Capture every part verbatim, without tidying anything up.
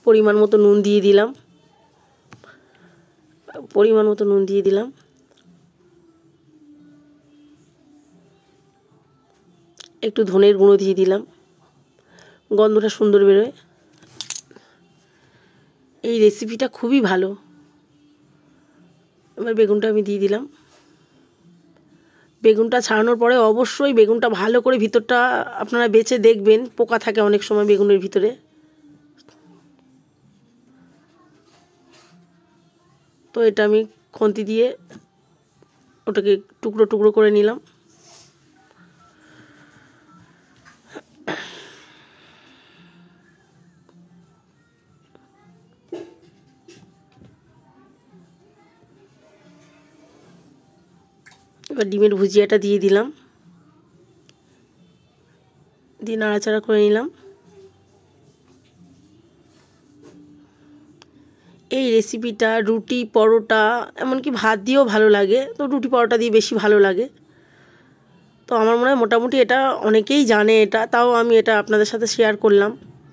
পরিমাণ মতো নুন দিয়ে দিলাম পরিমাণ মতো নুন দিয়ে দিলাম একটু ধনের গুঁড়ো দিয়ে দিলাম, গন্ধটা সুন্দর বেরোয়। এই রেসিপিটা খুবই ভালো। এবার বেগুনটা আমি দিয়ে দিলাম। বেগুনটা ছাড়ানোর পরে অবশ্যই বেগুনটা ভালো করে ভিতরটা আপনারা বেছে দেখবেন, পোকা থাকে অনেক সময় বেগুনের ভিতরে। তো এটা আমি খুন্তি দিয়ে ওটাকে টুকরো টুকরো করে নিলাম। এবার ডিমের ভুজিয়াটা দিয়ে দিলাম, দিয়ে নাড়াচাড়া করে নিলাম। এই রেসিপিটা রুটি, পরোটা, এমনকি ভাত দিয়েও ভালো লাগে। তো রুটি পরোটা দিয়ে বেশি ভালো লাগে। তো আমার মনে হয় মোটামুটি এটা অনেকেই জানে এটা, তাও আমি এটা আপনাদের সাথে শেয়ার করলাম।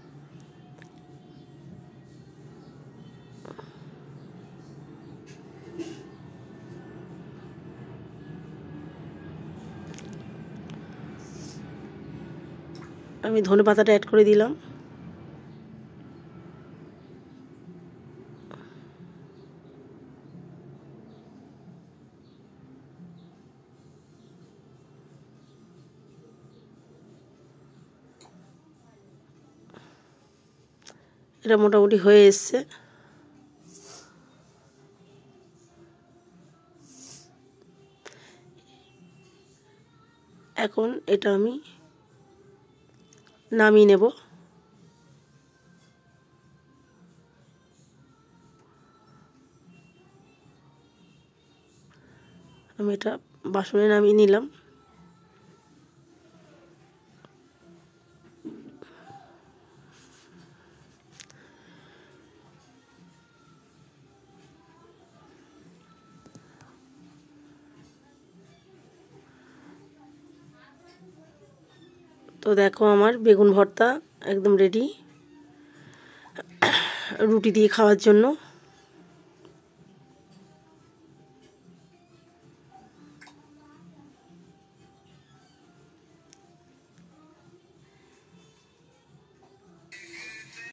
আমি ধনেপাতাটা অ্যাড করে দিলাম। এটা মোটামুটি হয়ে এসছে। এখন এটা আমি নামিয়ে নেব। আমি এটা বাসনে নামিয়ে নিলাম। তো দেখো আমার বেগুন ভর্তা একদম রেডি রুটি দিয়ে খাওয়ার জন্য।